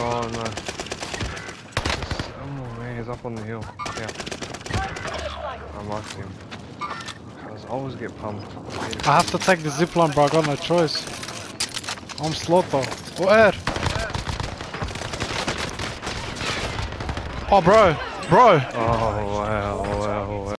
Oh no. Oh man, he's up on the hill. Yeah. I marked him. I always get pumped. I have to take the zipline, bro. I got no choice. I'm slaughter. Where? Oh, bro. Bro. Oh wow, wow, wow.